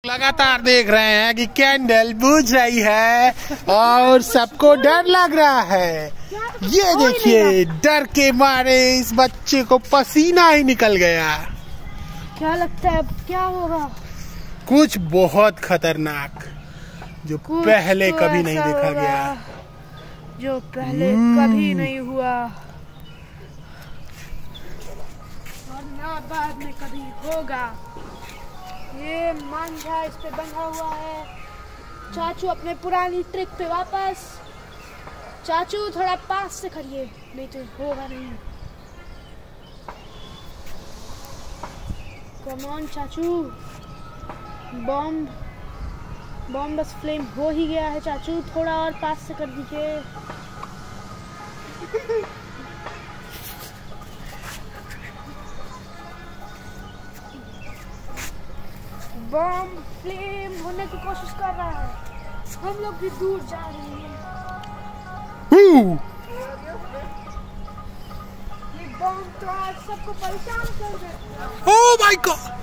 लगातार देख रहे हैं कि कैंडल बुझ रही है और सबको डर लग रहा है। ये देखिए, डर के मारे इस बच्चे को पसीना ही निकल गया। क्या लगता है अब क्या होगा? कुछ बहुत खतरनाक, जो पहले कभी नहीं देखा गया, जो पहले कभी नहीं हुआ और ना बाद में कभी होगा। ये मांझा इस पे बंधा हुआ है। चाचू अपने पुरानी ट्रिक पे वापस। चाचू थोड़ा पास से खड़िए, नहीं तो होगा नहीं। कम ऑन चाचू, बॉम्ब बस फ्लेम हो ही गया है। चाचू थोड़ा और पास से कर दीजिए। बॉम्ब फ्लेम होने की कोशिश कर रहा है। हम लोग भी दूर जा रहे हैं। ये बॉम्ब तो आज सबको परेशान कर देगा। Oh my God!